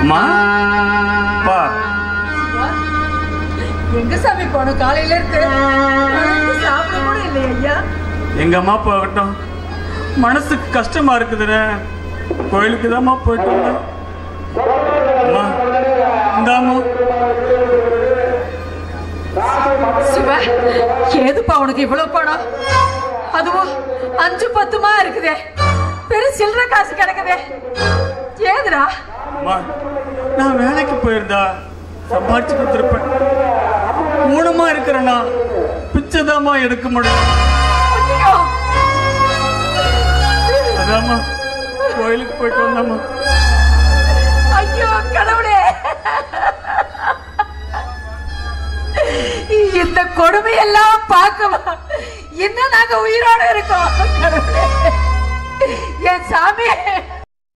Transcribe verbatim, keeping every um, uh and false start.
அம்மா பா எங்க சாமி போன காலையில இருக்கு சாப்பிட கூட இல்லையா ஐயா? எங்க அம்மா போகட்டும், மனசுக்கு கஷ்டமா இருக்குதுன்னு கோயிலுக்கு தான்மா போயிட்டு வந்தேன். அம்மா இந்தாம்மா. சிவா, ஏதுப்பா உனக்கு இவ்வளவு பணம்? அதுவும் அஞ்சு பத்துமா இருக்குதே, பெரும் சில்லற காசு கிடக்குதே, ஏதுடா? அம்மா நான் வேலைக்கு போயிருந்தா சம்பாதிச்சு கொடுத்துருப்பேன். மூணுமா இருக்கிறேன்னா பிச்சைதாம்மா எடுக்க முடியும். அதாம்மா கோயிலுக்கு போயிட்டு வந்தாம்மா. ஐயோ கடவுளே, இந்த கொடுமையெல்லாம் பார்க்கவா இன்னும் நாங்க உயிரோட இருக்கோம். கடவுளே, என் சாமி